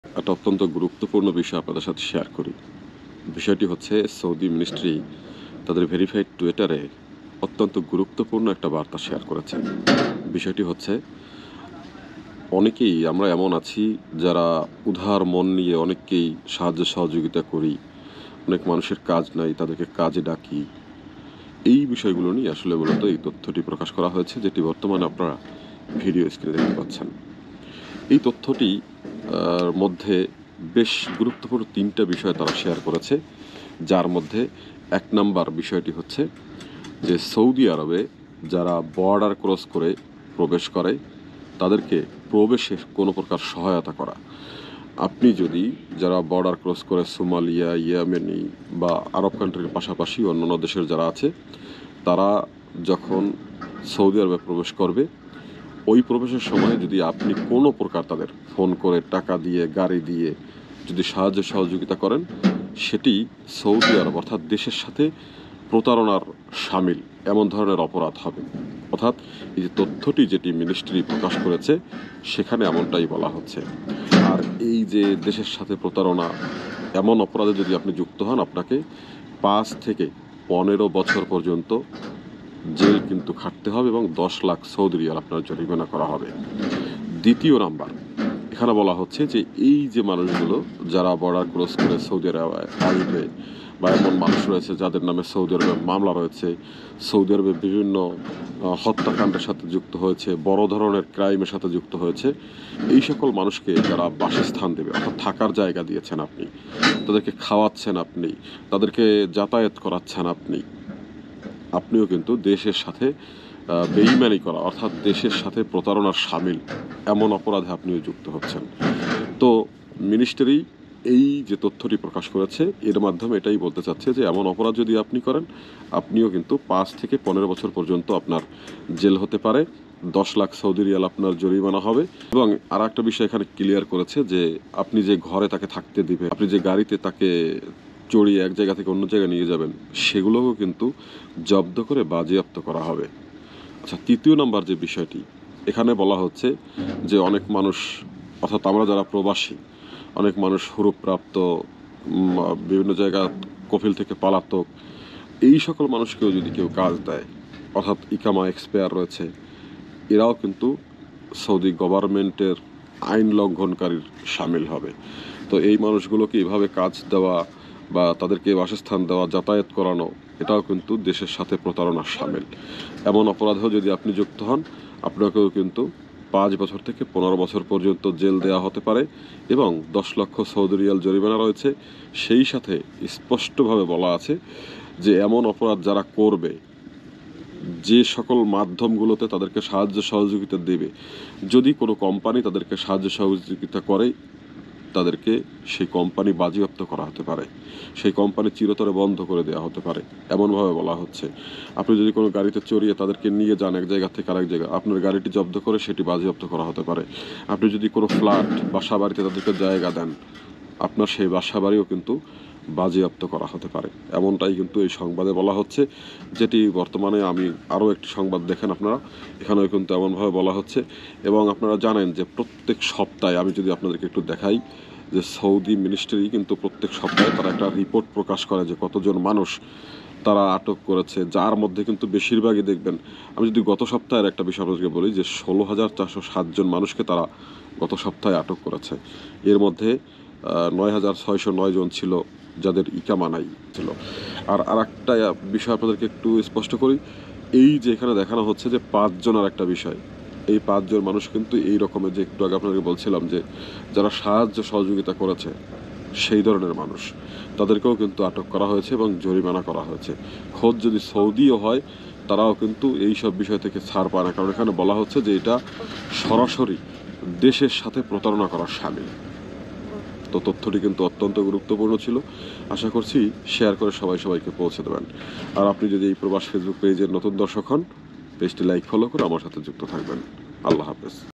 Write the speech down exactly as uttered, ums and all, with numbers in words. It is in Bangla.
একটা অত্যন্ত গুরুত্বপূর্ণ বিষয় আপনাদের সাথে শেয়ার করি। বিষয়টি হচ্ছে সৌদি মিনিস্ট্রি তাদের ভেরিফাইড টুইটারে অত্যন্ত গুরুত্বপূর্ণ একটা বার্তা শেয়ার করেছে। বিষয়টি হচ্ছে অনেকেই আমরা এমন আছি যারা উদার মন নিয়ে অনেককেই সাহায্য সহযোগিতা করি। অনেক মানুষের কাজ নাই, তাদেরকে কাজে ডাকি। এই বিষয়গুলো নিয়ে আসলে মূলত এই তথ্যটি প্রকাশ করা হয়েছে, যেটি বর্তমানে আপনারা ভিডিও স্ক্রিনে দেখতে পাচ্ছেন। এই তথ্যটি আহ, মধ্যে বেশ গুরুত্বপূর্ণ তিনটা বিষয় তারা শেয়ার করেছে, যার মধ্যে এক নাম্বার বিষয়টি হচ্ছে যে সৌদি আরবে যারা বর্ডার ক্রস করে প্রবেশ করে তাদেরকে প্রবেশে কোনো প্রকার সহায়তা করা। আপনি যদি যারা বর্ডার ক্রস করে সোমালিয়া, ইয়েমেনি বা আরব কান্ট্রির পাশাপাশি অন্যান্য দেশের যারা আছে, তারা যখন সৌদি আরবে প্রবেশ করবে, ওই প্রবেশের সময় যদি আপনি কোনো প্রকার তাদের ফোন করে, টাকা দিয়ে, গাড়ি দিয়ে যদি সাহায্য সহযোগিতা করেন, সেটি সৌদি আরব অর্থাৎ দেশের সাথে প্রতারণার শামিল, এমন ধরনের অপরাধ হবে। অর্থাৎ এই যে তথ্যটি যেটি মিনিস্ট্রি প্রকাশ করেছে সেখানে এমনটাই বলা হচ্ছে। আর এই যে দেশের সাথে প্রতারণা, এমন অপরাধে যদি আপনি যুক্ত হন, আপনাকে পাঁচ থেকে পনেরো বছর পর্যন্ত জেল কিন্তু খাটতে হবে এবং দশ লাখ সৌদি রিয়াল আপনার জরিমানা করা হবে। দ্বিতীয় নাম্বার, এখানে বলা হচ্ছে যে এই যে মানুষগুলো যারা বর্ডার ক্রস করে সৌদি আরবে আসবে, বা এমন মানুষ রয়েছে যাদের নামে সৌদি আরবে মামলা রয়েছে, সৌদি আরবে বিভিন্ন হত্যাকাণ্ডের সাথে যুক্ত হয়েছে, বড় ধরনের ক্রাইমের সাথে যুক্ত হয়েছে, এই সকল মানুষকে যারা বাসস্থান দেবে, অর্থাৎ থাকার জায়গা দিয়েছেন আপনি, তাদেরকে খাওয়াচ্ছেন আপনি, তাদেরকে যাতায়াত করাচ্ছেন আপনি, আপনিও কিন্তু দেশের সাথে বেইমানি করা অর্থাৎ দেশের সাথে প্রতারণার শামিল, এমন অপরাধে আপনিও যুক্ত হচ্ছেন। তো মিনিস্ট্রি এই যে তথ্যটি প্রকাশ করেছে, এর মাধ্যমে এটাই বলতে চাচ্ছে যে এমন অপরাধ যদি আপনি করেন, আপনিও কিন্তু পাঁচ থেকে পনেরো বছর পর্যন্ত আপনার জেল হতে পারে, দশ লাখ সৌদি রিয়াল আপনার জরিমানা হবে। এবং আর একটা বিষয় এখানে ক্লিয়ার করেছে যে আপনি যে ঘরে তাকে থাকতে দিবেন, আপনি যে গাড়িতে তাকে চড়িয়ে এক জায়গা থেকে অন্য জায়গায় নিয়ে যাবেন, সেগুলোও কিন্তু জব্দ করে বাজেয়াপ্ত করা হবে। আচ্ছা, তৃতীয় নম্বর যে বিষয়টি এখানে বলা হচ্ছে যে অনেক মানুষ, অর্থাৎ আমরা যারা প্রবাসী, অনেক মানুষ হুরুপ্রাপ্ত, বিভিন্ন জায়গা কফিল থেকে পালাতক, এই সকল মানুষকেও যদি কেউ কাজ দেয়, অর্থাৎ ইকামা এক্সপায়ার রয়েছে, এরাও কিন্তু সৌদি গভর্নমেন্টের আইন লঙ্ঘনকারীর শামিল হবে। তো এই মানুষগুলোকে এভাবে কাজ দেওয়া বা তাদেরকে বাসস্থান দেওয়া, যাতায়াত করানো, এটাও কিন্তু দেশের সাথে প্রতারণার শামিল। এমন অপরাধেও যদি আপনি যুক্ত হন, আপনাকেও কিন্তু পাঁচ বছর থেকে পনেরো বছর পর্যন্ত জেল দেওয়া হতে পারে এবং দশ লক্ষ সৌদি রিয়াল জরিমানা রয়েছে। সেই সাথে স্পষ্টভাবে বলা আছে যে এমন অপরাধ যারা করবে, যে সকল মাধ্যমগুলোতে তাদেরকে সাহায্য সহযোগিতা দেবে, যদি কোনো কোম্পানি তাদেরকে সাহায্য সহযোগিতা করে, তাদেরকে সেই কোম্পানি বাজেয়াপ্ত করা হতে পারে, সেই কোম্পানি চিরতরে বন্ধ করে দেওয়া হতে পারে, এমনভাবে বলা হচ্ছে। আপনি যদি কোনো গাড়িতে চড়িয়ে তাদেরকে নিয়ে যান এক জায়গা থেকে আরেক জায়গা, আপনার গাড়িটি জব্দ করে সেটি বাজেয়াপ্ত করা হতে পারে। আপনি যদি কোনো ফ্ল্যাট, বাসা বাড়িতে তাদেরকে জায়গা দেন, আপনার সেই বাসা বাড়িও কিন্তু বাজেয়াপ্ত করা হতে পারে, এমনটাই কিন্তু এই সংবাদে বলা হচ্ছে। যেটি বর্তমানে আমি আরও একটি সংবাদ দেখেন আপনারা, এখানেও কিন্তু এমনভাবে বলা হচ্ছে। এবং আপনারা জানেন যে প্রত্যেক সপ্তাহে, আমি যদি আপনাদেরকে একটু দেখাই, যে সৌদি মিনিস্ট্রি কিন্তু প্রত্যেক সপ্তাহে তারা একটা রিপোর্ট প্রকাশ করে যে কতজন মানুষ তারা আটক করেছে, যার মধ্যে কিন্তু বেশিরভাগই দেখবেন, আমি যদি গত সপ্তাহের একটা বিষয় আপনাদেরকে বলি, যে ষোলো হাজার চারশো সাতজন মানুষকে তারা গত সপ্তাহে আটক করেছে। এর মধ্যে নয় হাজার ছয়শো নয় জন ছিল যাদের ইকামা নাই ছিল। আর আর একটা বিষয় আপনাদেরকে একটু স্পষ্ট করি, এই যে এখানে দেখানো হচ্ছে যে পাঁচজনের একটা বিষয়, এই পাঁচজন মানুষ কিন্তু এই রকমের, যে একটু আগে আপনাদেরকে বলছিলাম যে যারা সাহায্য সহযোগিতা করেছে সেই ধরনের মানুষ, তাদেরকেও কিন্তু আটক করা হয়েছে এবং জরিমানা করা হয়েছে। খোদ যদি সৌদিও হয়, তারাও কিন্তু এই সব বিষয় থেকে ছাড় পায় না, কারণ এখানে বলা হচ্ছে যে এটা সরাসরি দেশের সাথে প্রতারণা করার শামিল। তো তথ্যটি কিন্তু অত্যন্ত গুরুত্বপূর্ণ ছিল। আশা করছি শেয়ার করে সবাই সবাইকে পৌঁছে দেবেন। আর আপনি যদি এই প্রবাস ফেসবুক পেজের নতুন দর্শক হন, পেজটি লাইক ফলো করে আমার সাথে যুক্ত থাকবেন। আল্লাহ হাফেজ।